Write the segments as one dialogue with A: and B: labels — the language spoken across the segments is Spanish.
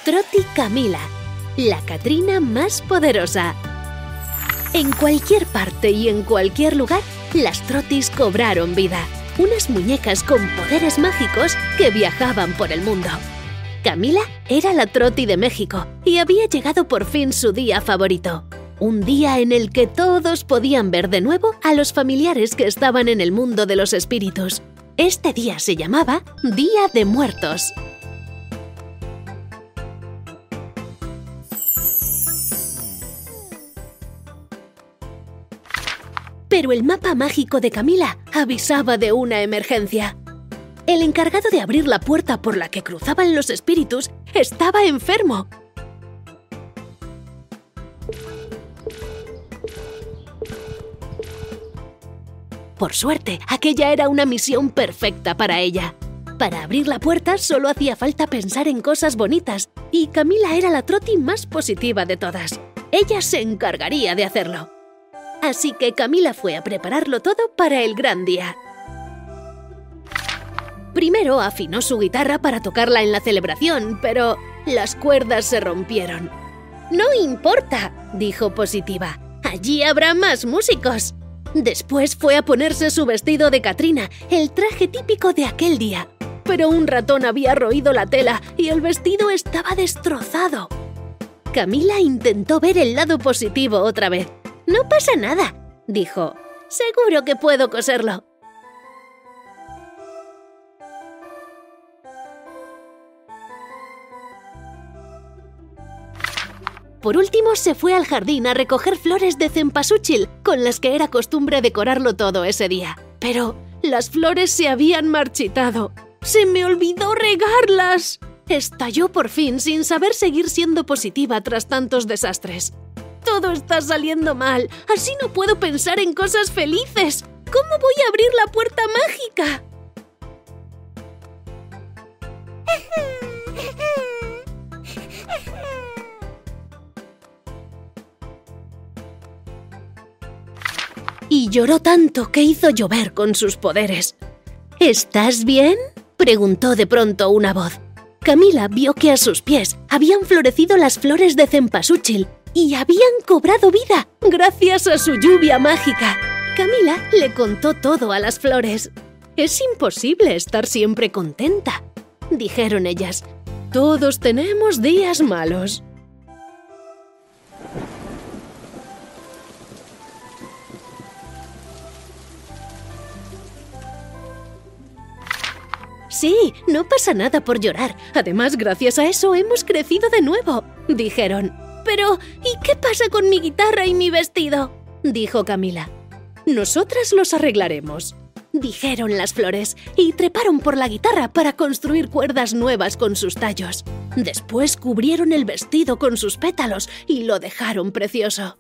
A: Trot y Camila, la Catrina más poderosa. En cualquier parte y en cualquier lugar, las Trotis cobraron vida. Unas muñecas con poderes mágicos que viajaban por el mundo. Camila era la Troti de México y había llegado por fin su día favorito. Un día en el que todos podían ver de nuevo a los familiares que estaban en el mundo de los espíritus. Este día se llamaba Día de Muertos. Pero el mapa mágico de Camila avisaba de una emergencia. El encargado de abrir la puerta por la que cruzaban los espíritus estaba enfermo. Por suerte, aquella era una misión perfecta para ella. Para abrir la puerta solo hacía falta pensar en cosas bonitas, y Camila era la Troti más positiva de todas. Ella se encargaría de hacerlo. Así que Camila fue a prepararlo todo para el gran día. Primero afinó su guitarra para tocarla en la celebración, pero las cuerdas se rompieron. «No importa», dijo positiva. «Allí habrá más músicos». Después fue a ponerse su vestido de Catrina, el traje típico de aquel día. Pero un ratón había roído la tela y el vestido estaba destrozado. Camila intentó ver el lado positivo otra vez. «No pasa nada», dijo. «Seguro que puedo coserlo». Por último, se fue al jardín a recoger flores de cempasúchil, con las que era costumbre decorarlo todo ese día. Pero las flores se habían marchitado. ¡Se me olvidó regarlas! Estalló por fin sin saber seguir siendo positiva tras tantos desastres. «Todo está saliendo mal. Así no puedo pensar en cosas felices. ¿Cómo voy a abrir la puerta mágica?» Y lloró tanto que hizo llover con sus poderes. «¿Estás bien?», preguntó de pronto una voz. Camila vio que a sus pies habían florecido las flores de cempasúchil y habían cobrado vida gracias a su lluvia mágica. Camila le contó todo a las flores. «Es imposible estar siempre contenta», dijeron ellas. «Todos tenemos días malos». «Sí, no pasa nada por llorar. Además, gracias a eso hemos crecido de nuevo», dijeron. «Pero, ¿y qué pasa con mi guitarra y mi vestido?», dijo Camila. «Nosotras los arreglaremos», dijeron las flores, y treparon por la guitarra para construir cuerdas nuevas con sus tallos. Después cubrieron el vestido con sus pétalos y lo dejaron precioso.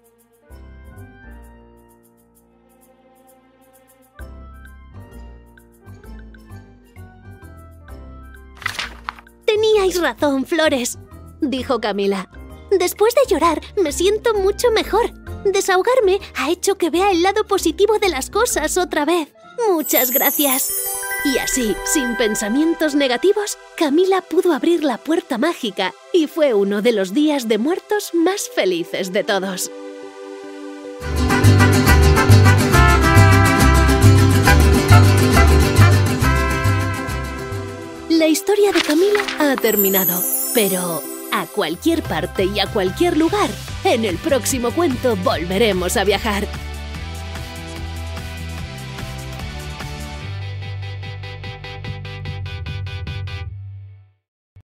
A: «Teníais razón, flores», dijo Camila. «Después de llorar, me siento mucho mejor. Desahogarme ha hecho que vea el lado positivo de las cosas otra vez. Muchas gracias». Y así, sin pensamientos negativos, Camila pudo abrir la puerta mágica y fue uno de los días de muertos más felices de todos. La historia de Camila ha terminado, pero a cualquier parte y a cualquier lugar, en el próximo cuento volveremos a viajar.